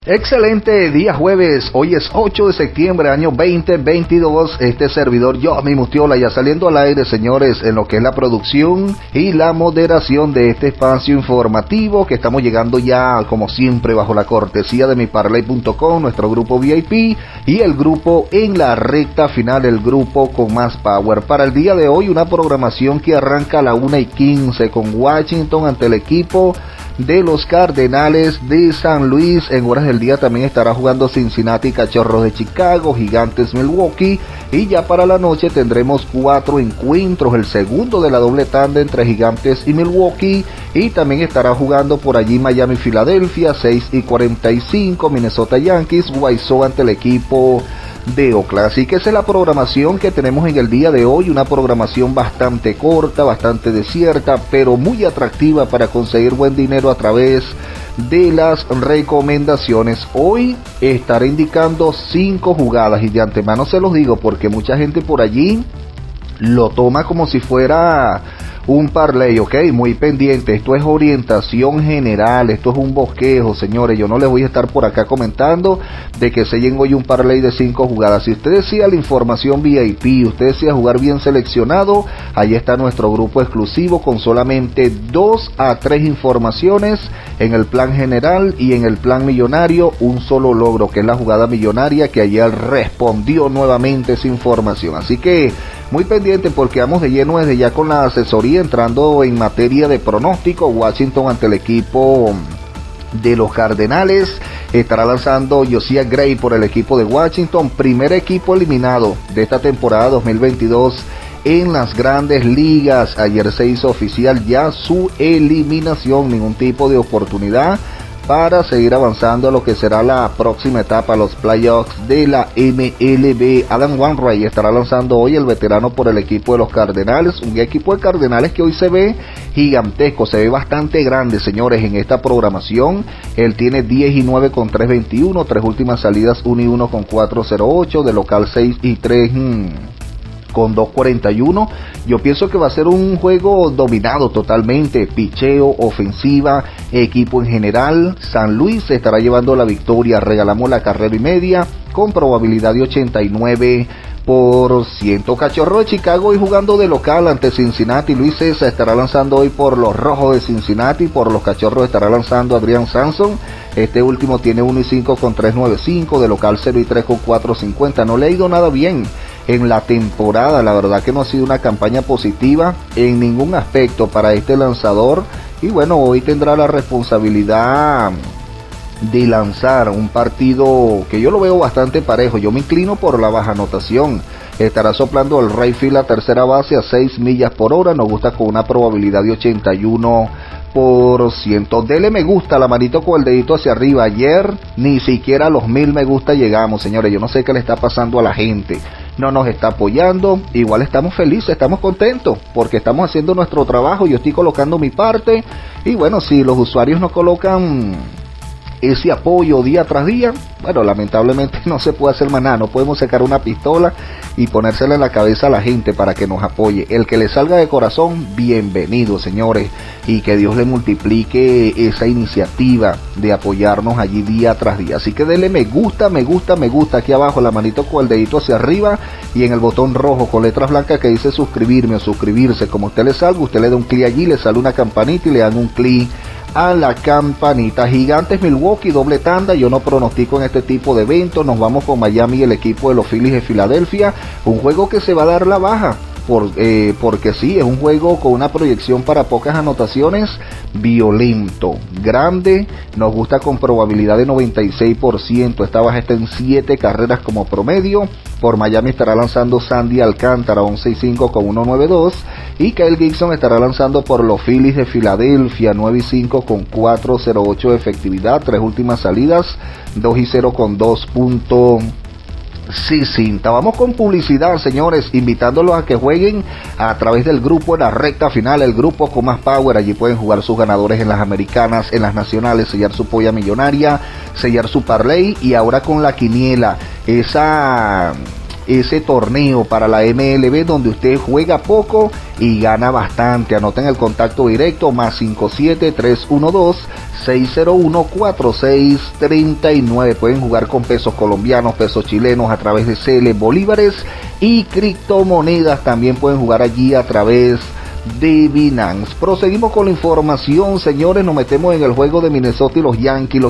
Excelente día jueves, hoy es 8 de septiembre, año 2022, este servidor Johnny Mustiola ya saliendo al aire, señores, en lo que es la producción y la moderación de este espacio informativo que estamos llegando ya, como siempre, bajo la cortesía de miparley.com, nuestro grupo VIP y el grupo en la recta final, el grupo con más power. Para el día de hoy, una programación que arranca a la 1:15 con Washington ante el equipo de los Cardenales de San Luis. En horas del día también estará jugando Cincinnati, Cachorros de Chicago, Gigantes Milwaukee, y ya para la noche tendremos 4 encuentros, el segundo de la doble tanda entre Gigantes y Milwaukee, y también estará jugando por allí Miami Filadelfia, 6:45, Minnesota Yankees, White Sox ante el equipo de Oakland. Así que esa es la programación que tenemos en el día de hoy, una programación bastante corta, bastante desierta, pero muy atractiva para conseguir buen dinero a través de las recomendaciones. Hoy estaré indicando 5 jugadas y de antemano se los digo porque mucha gente por allí lo toma como si fuera un parlay, ok, muy pendiente. Esto es orientación general, esto es un bosquejo, señores. Yo no les voy a estar por acá comentando de que se llegó hoy un parlay de 5 jugadas. Si usted desea la información VIP, usted desea jugar bien seleccionado, ahí está nuestro grupo exclusivo con solamente 2 a 3 informaciones en el plan general y en el plan millonario, un solo logro, que es la jugada millonaria, que ayer respondió nuevamente esa información. Así que muy pendiente porque vamos de lleno desde ya con la asesoría, entrando en materia de pronóstico. Washington ante el equipo de los Cardenales. Estará lanzando Josiah Gray por el equipo de Washington, primer equipo eliminado de esta temporada 2022 en las grandes ligas. Ayer se hizo oficial ya su eliminación, ningún tipo de oportunidad para seguir avanzando a lo que será la próxima etapa, los playoffs de la MLB. Adam Wainwright estará lanzando hoy, el veterano por el equipo de los Cardenales, un equipo de Cardenales que hoy se ve gigantesco, se ve bastante grande, señores, en esta programación. Él tiene 10-9 con 3.21, 3 últimas salidas 1-1 con 4.08, de local 6-3 con 2.41. Yo pienso que va a ser un juego dominado totalmente, picheo, ofensiva, equipo en general. San Luis se estará llevando la victoria, regalamos la carrera y media con probabilidad de 89%. Cachorro de Chicago hoy jugando de local ante Cincinnati. Luis César estará lanzando hoy por los Rojos de Cincinnati, por los Cachorros estará lanzando Adrián Sampson. Este último tiene 1-5 con 3.95, de local 0-3 con 4.50. No le ha ido nada bien en la temporada, la verdad que no ha sido una campaña positiva en ningún aspecto para este lanzador, y bueno, hoy tendrá la responsabilidad de lanzar un partido que yo lo veo bastante parejo. Yo me inclino por la baja anotación. Estará soplando el right field a tercera base a 6 millas por hora, nos gusta con una probabilidad de 81%. Dele me gusta, la manito con el dedito hacia arriba. Ayer ni siquiera a los 1000 me gusta llegamos, señores. Yo no sé qué le está pasando a la gente, no nos está apoyando. Igual estamos felices, estamos contentos porque estamos haciendo nuestro trabajo. Yo estoy colocando mi parte, y bueno, si los usuarios no colocan ese apoyo día tras día, bueno, lamentablemente no se puede hacer más nada. No podemos sacar una pistola y ponérsela en la cabeza a la gente para que nos apoye. El que le salga de corazón, bienvenido, señores, y que Dios le multiplique esa iniciativa de apoyarnos allí día tras día. Así que denle me gusta, me gusta, me gusta aquí abajo, la manito con el dedito hacia arriba, y en el botón rojo con letras blancas que dice suscribirme o suscribirse, como usted le salga, usted le da un clic allí, le sale una campanita y le dan un clic a la campanita. Gigantes Milwaukee, doble tanda. Yo no pronostico en este tipo de eventos. Nos vamos con Miami y el equipo de los Phillies de Filadelfia, un juego que se va a dar la baja porque sí, es un juego con una proyección para pocas anotaciones, violento, grande, nos gusta con probabilidad de 96%, esta baja está en 7 carreras como promedio. Por Miami estará lanzando Sandy Alcántara, 11-5 con 1.92, y Kyle Gibson estará lanzando por los Phillies de Filadelfia, 9-5 con 4.08 de efectividad, 3 últimas salidas, 2-0 con 2.60. Vamos con publicidad, señores, invitándolos a que jueguen a través del grupo en la recta final, el grupo con más power. Allí pueden jugar sus ganadores en las americanas, en las nacionales, sellar su polla millonaria, sellar su parlay, y ahora con la quiniela, ese torneo para la MLB donde usted juega poco y gana bastante. Anoten el contacto directo +57 312 601-4639. Pueden jugar con pesos colombianos, pesos chilenos a través de CL Bolívares y criptomonedas. También pueden jugar allí a través de Binance. Proseguimos con la información, señores. Nos metemos en el juego de Minnesota y los Yankees,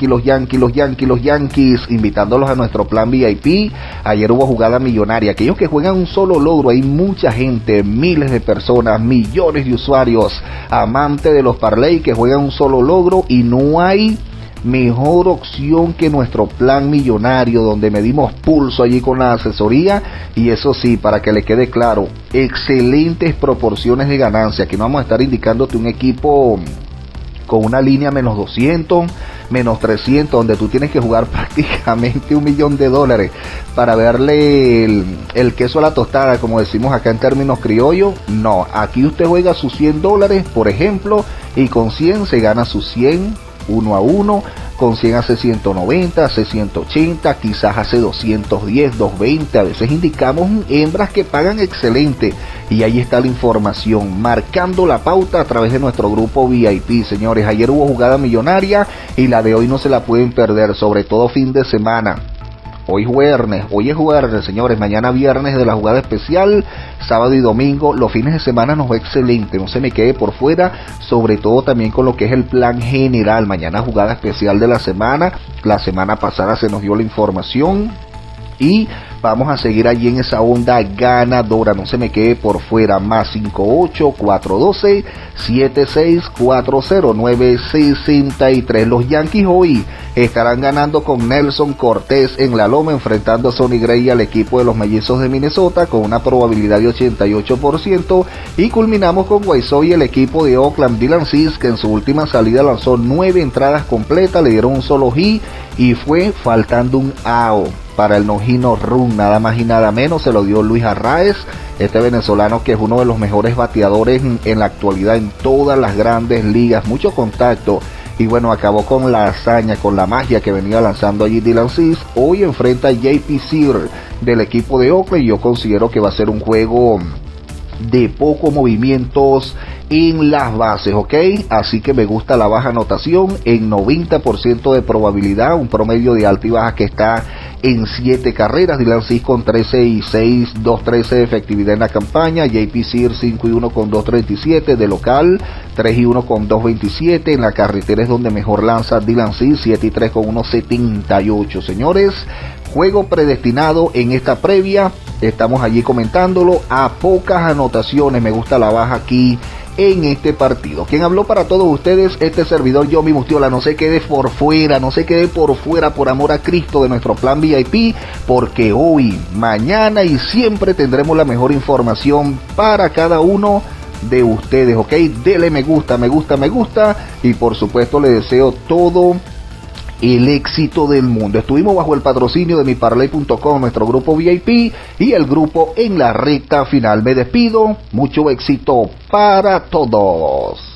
invitándolos a nuestro plan VIP. Ayer hubo jugada millonaria. Aquellos que juegan un solo logro, hay mucha gente, miles de personas, millones de usuarios, amantes de los parlay que juegan un solo logro, y no hay mejor opción que nuestro plan millonario, donde medimos pulso allí con la asesoría, y eso sí, para que le quede claro, excelentes proporciones de ganancia. Aquí no vamos a estar indicándote un equipo con una línea -200, -300, donde tú tienes que jugar prácticamente $1.000.000 para verle el queso a la tostada, como decimos acá en términos criollos. No, aquí usted juega sus $100, por ejemplo, y con 100 se gana sus 100 1 a 1, con 100 hace 190, hace 180, quizás hace 210, 220, a veces indicamos hembras que pagan excelente, y ahí está la información, marcando la pauta a través de nuestro grupo VIP, señores. Ayer hubo jugada millonaria y la de hoy no se la pueden perder, sobre todo fin de semana. Hoy es jueves, señores. Mañana viernes de la jugada especial, sábado y domingo. Los fines de semana nos va excelente, no se me quede por fuera, sobre todo también con lo que es el plan general. Mañana jugada especial de la semana. La semana pasada se nos dio la información y vamos a seguir allí en esa onda ganadora, no se me quede por fuera. +58 412 76 963. Los Yankees hoy estarán ganando con Nelson Cortés en la loma, enfrentando a Sonny Gray al equipo de los Mellizos de Minnesota con una probabilidad de 88%, y culminamos con White Sox y el equipo de Oakland. Dylan Cease, que en su última salida lanzó 9 entradas completas, le dieron un solo hit y fue faltando un out para el no-hit run, nada más y nada menos. Se lo dio Luis Arraez, este venezolano que es uno de los mejores bateadores en la actualidad en todas las grandes ligas, mucho contacto, y bueno, acabó con la hazaña, con la magia que venía lanzando allí Dylan Cease. Hoy enfrenta a JP Sear del equipo de Oakland, y yo considero que va a ser un juego de pocos movimientos en las bases, ¿ok? Así que me gusta la baja anotación en 90% de probabilidad, un promedio de alta y baja que está en 7 carreras. Dylan Cease con 13-6, 2.13 de efectividad en la campaña. JP Sear 5-1 con 2.37 de local, 3-1 con 2.27. En la carretera es donde mejor lanza Dylan Cease, 7-3 con 1.78. Señores, juego predestinado en esta previa, estamos allí comentándolo a pocas anotaciones. Me gusta la baja aquí en este partido. Quien habló para todos ustedes, este servidor Yomi Mustiola. No se quede por fuera, por amor a Cristo, de nuestro plan VIP, porque hoy, mañana y siempre tendremos la mejor información para cada uno de ustedes, ¿ok? Dele me gusta, y por supuesto le deseo todo el éxito del mundo. Estuvimos bajo el patrocinio de miparlay.com, nuestro grupo VIP y el grupo en la recta final. Me despido, mucho éxito para todos.